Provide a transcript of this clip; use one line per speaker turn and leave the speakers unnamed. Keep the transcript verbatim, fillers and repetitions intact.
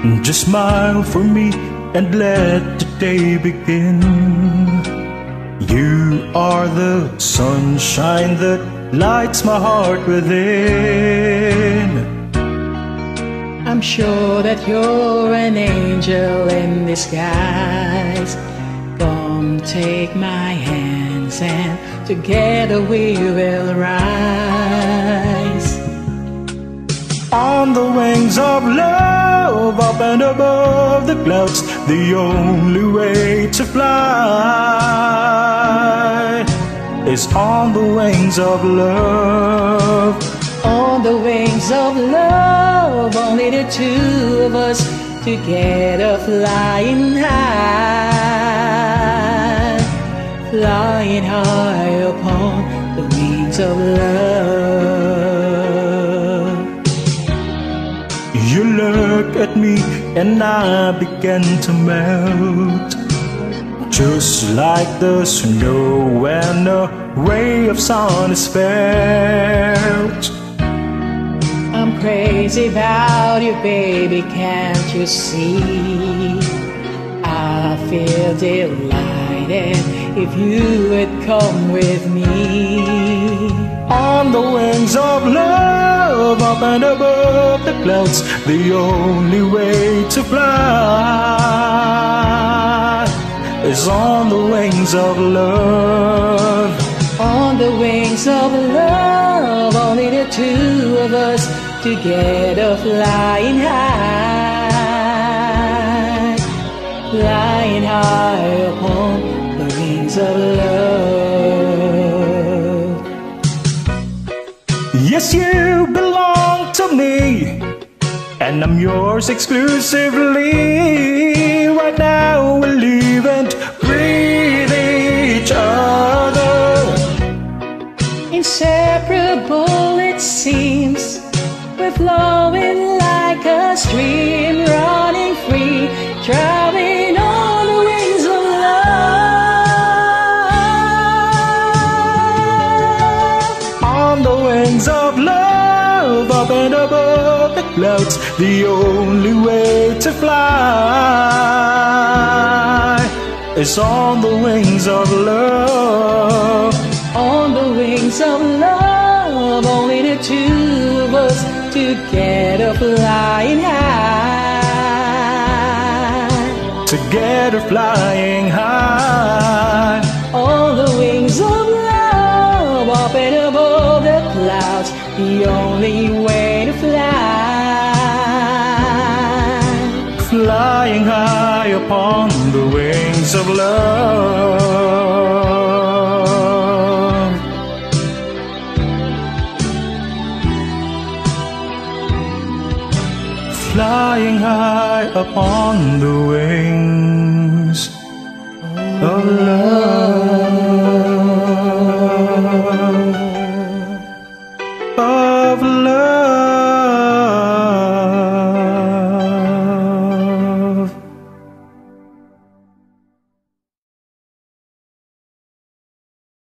Just smile for me and let the day begin. You are the sunshine that lights my heart within.
I'm sure that you're an angel in disguise. Come take my hands and together we will rise.
On the wings of love, up and above the clouds, the only way to fly is on the wings of love.
On the wings of love, only the two of us together flying high, flying high upon the wings of love.
You look at me and I begin to melt, just like the snow when a ray of sun is felt.
I'm crazy about you, baby, can't you see? I feel delighted if you would come with me.
On the wings of love, up and above the clouds, the only way to fly is on the wings of love.
On the wings of love, only the two of us together flying high, flying high upon the wings of love.
Yes, you belong to me, and I'm yours exclusively. Right now we live and breathe each other.
Inseparable it seems, we're flowing like a stream, running free, traveling on the wings of love.
On the wings of love, up and above the clouds, the only way to fly is on the wings of love.
On the wings of love, only the two of us together flying high,
together flying high.
on the wings of love, up and above the clouds, the only way to fly,
Flying high upon the wings of love. Flying high upon the wings